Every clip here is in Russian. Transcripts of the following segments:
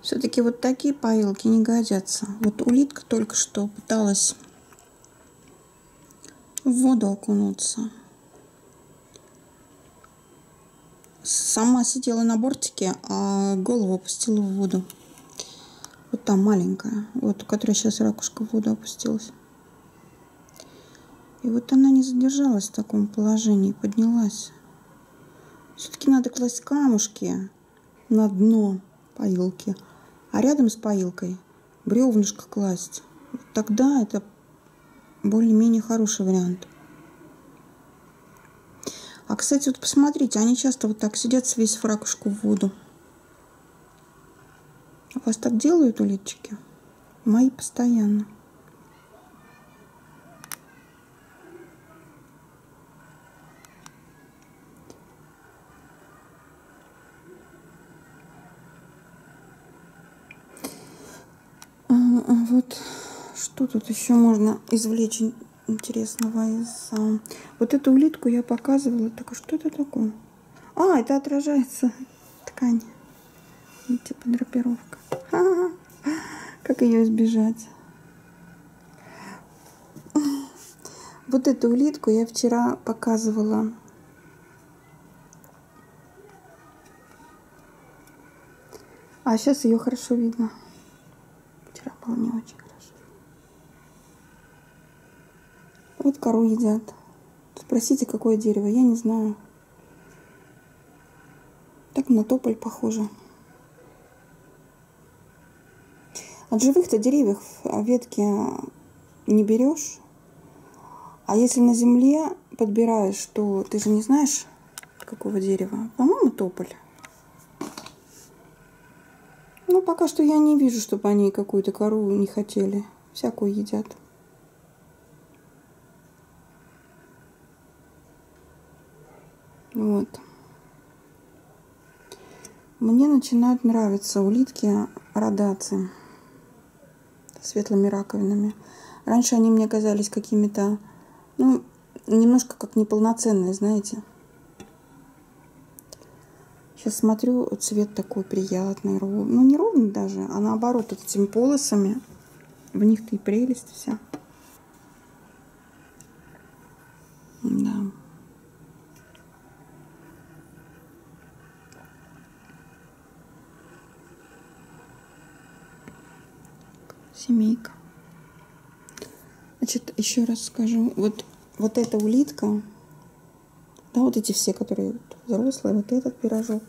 Все-таки вот такие поилки не годятся. Вот улитка только что пыталась в воду окунуться. Сама сидела на бортике, а голову опустила в воду. Вот там маленькая, вот у которой сейчас ракушка в воду опустилась. И вот она не задержалась в таком положении, поднялась. Все-таки надо класть камушки на дно поилки, а рядом с поилкой бревнышко класть. Вот тогда это более-менее хороший вариант. А, кстати, вот посмотрите, они часто вот так сидят, свесив ракушку в воду. У вас так делают улитчики? Мои постоянно. Вот что тут еще можно извлечь интересного из... Вот эту улитку я показывала. Так, а что это такое? А, это отражается ткань. Типа драпировка. Как ее избежать? Вот эту улитку я вчера показывала. А сейчас ее хорошо видно. Вчера было не очень хорошо. Вот кору едят. Спросите, какое дерево, я не знаю. Так на тополь похоже. От живых-то деревьев ветки не берешь. А если на земле подбираешь, то ты же не знаешь, какого дерева. По-моему, тополь. Ну, пока что я не вижу, чтобы они какую-то кору не хотели. Всякую едят. Вот. Мне начинают нравиться улитки радаци с светлыми раковинами. Раньше они мне казались какими-то, ну, немножко как неполноценные, знаете. Сейчас смотрю, цвет такой приятный, ровный. Ну, не ровный даже, а наоборот, вот этими полосами. В них-то и прелесть вся. Да. Семейка. Значит, еще раз скажу. Вот эта улитка, да, вот эти все, которые взрослые, вот этот пирожок.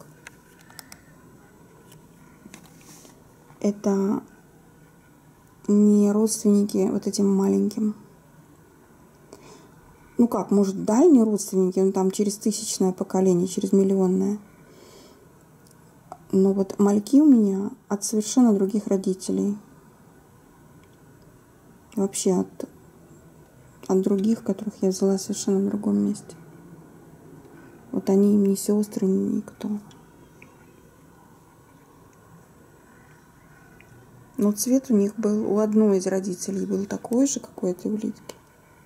Это не родственники вот этим маленьким. Ну как, может, дальние родственники, он там через тысячное поколение, через миллионное. Но вот мальки у меня от совершенно других родителей. Вообще от других, которых я взяла совершенно в другом месте. Вот они им не сестры, никто. Но цвет у них был, у одной из родителей был такой же, как у этой улитки.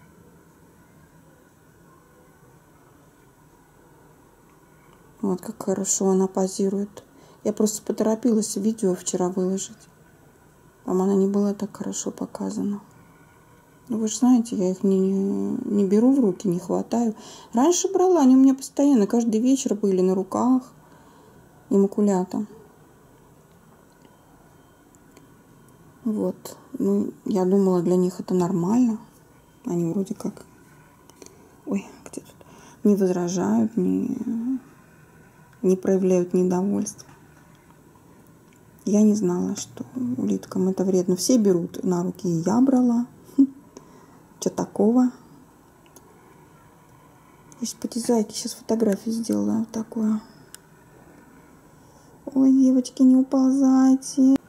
Вот как хорошо она позирует. Я просто поторопилась видео вчера выложить. Там она не была так хорошо показана. Ну, вы же знаете, я их не беру в руки, не хватаю. Раньше брала, они у меня постоянно, каждый вечер были на руках. Иммакулята. Вот. Ну, я думала, для них это нормально. Они вроде как... Ой, где тут? Не возражают, не проявляют недовольства. Я не знала, что улиткам это вредно. Все берут на руки, и я брала. Что такого? Есть потязайки, сейчас фотографию сделаю вот такую. Ой, девочки, не уползайте.